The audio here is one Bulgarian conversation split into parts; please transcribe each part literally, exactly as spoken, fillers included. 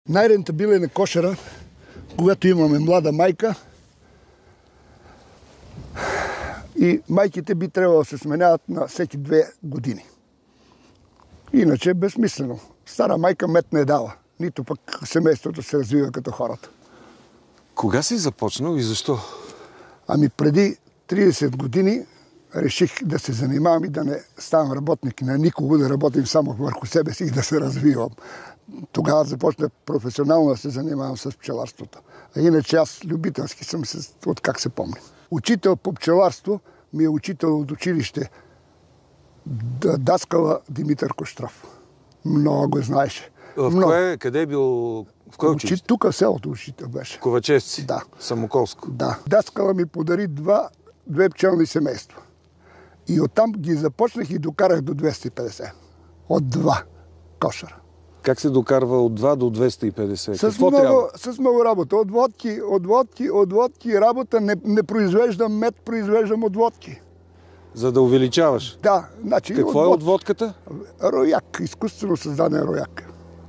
Най-рентабилен е кошера, когато имаме млада майка и майките би трябвало да се сменяват на всеки две години. Иначе е безсмислено. Стара майка мед не дава, нито пък семейството се развива като хората. Кога си започнал и защо? Ами преди тридесет години реших да се занимавам и да не ставам работник на никого, да работим само върху себе си и да се развивам. Тогава започнах професионално да се занимавам с пчеларството. А иначе аз любителски съм се, от как се помня. Учител по пчеларство ми е учител от училище Даскала Димитър Кощров. Много го знаеше. В Много. кое, къде е бил? В кое училище? Тук в селото учител беше. Ковачевци? Да. Самоколско? Да. Даскала ми подари два, две пчелни семейства. И оттам ги започнах и докарах до двеста и петдесет. От два кошера. Как се докарва от два до двеста и петдесет? С Какво много, трябва? с много работа. От водки, от водки, от водки работа. Не, не произвеждам мед, произвеждам от водки. За да увеличаваш? Да. Значи, Какво от е от водката? Рояк. Изкуствено създаден рояк.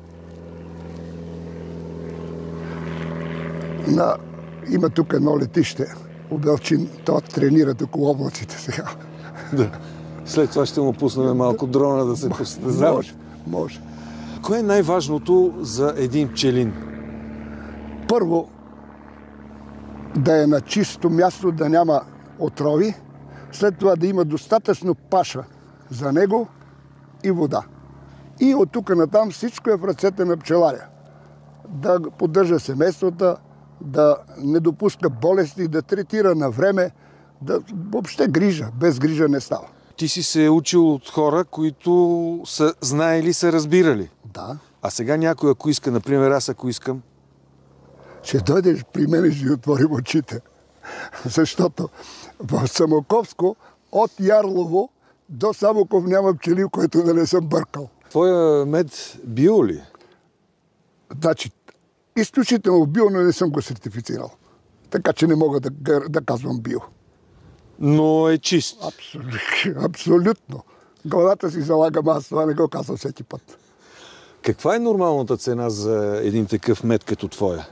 На... Има тук едно летище. Обелчин. Това тренира около облаците сега. Да. След това ще му пуснем малко дрона да се постезава. Може, може. Кое е най-важното за един пчелин? Първо, да е на чисто място, да няма отрови. След това да има достатъчно паша за него и вода. И от тук натам всичко е в ръцете на пчеларя. Да поддържа семействата, да не допуска болести, да третира на време, да въобще грижа. Без грижа не става. Ти си се учил от хора, които са знаели, са разбирали. Да. А сега някой, ако иска, например, аз ако искам... Ще дойдеш при мен и ще отворим очите. Защото в Самоковско от Ярлово до Самоков няма пчели, в който да не съм бъркал. Твоя мед био ли? Значи, изключително био, но не съм го сертифицирал. Така че не мога да, да казвам био. Но е чист. Абсолютно. Абсолютно. Главата си залагам, аз това не го казвам всеки път. Каква е нормалната цена за един такъв мед като твоя?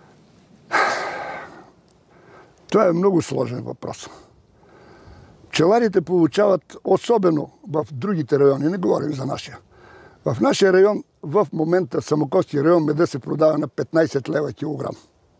Това е много сложен въпрос. Пчеларите получават, особено в другите райони, не говорим за нашия. В нашия район, в момента, Самоковския район, меда се продава на петнайсет лева килограм.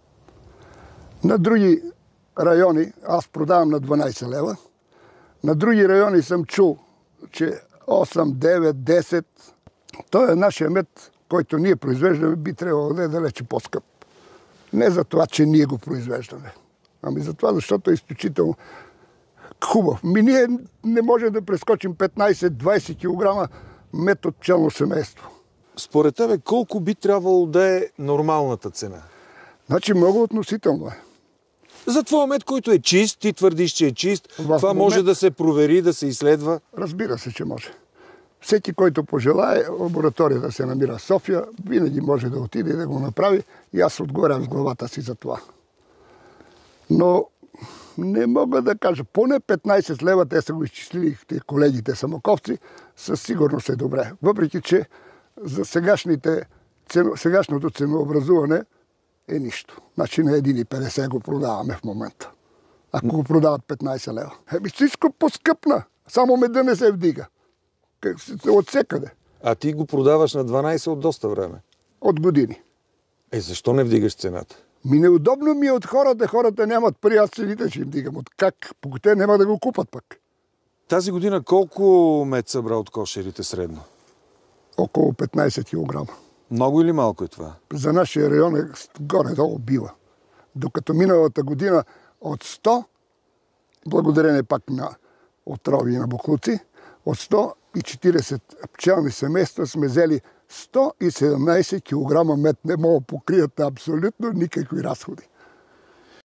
На други райони аз продавам на дванайсет лева. На други райони съм чул, че осем, девет, десет. Той е нашия мед, който ние произвеждаме, би трябвало да е далече по-скъп. Не за това, че ние го произвеждаме. Ами за това, защото е изключително хубав. Ми ние не можем да прескочим петнайсет-двайсет килограма мед от пчелно семейство. Според тебе, колко би трябвало да е нормалната цена? Значи много относително е. За твоя мед, който е чист, ти твърдиш, че е чист, В това момент... може да се провери, да се изследва? Разбира се, че може. Всеки, който пожелае, лабораторията се намира в София, винаги може да отиде и да го направи и аз отговарям с главата си за това. Но не мога да кажа, поне петнайсет лева, те са го изчислили колегите самоковци, със сигурност е добре. Въпреки, че за сегашните, сегашното ценообразуване е нищо. Значи на един и петдесет го продаваме в момента. Ако го продават петнайсет лева. Еми всичко поскъпна. Само меда не се вдига. От всекъде. А ти го продаваш на дванайсет от доста време. От години. Е, защо не вдигаш цената? Ми неудобно ми е от хората. Хората нямат пари, аз цените ще им дигам. От как? Пък те няма да го купат пък. Тази година колко мед събра от кошерите средно? Около петнайсет килограма. Много или малко е това? За нашия район е горе-долу бива. Докато миналата година от сто, благодарение пак на отрови и на буклуци, от сто и четирийсет пчелни семейства сме взели сто и седемнайсет килограма мед. Не могат да покрият абсолютно никакви разходи.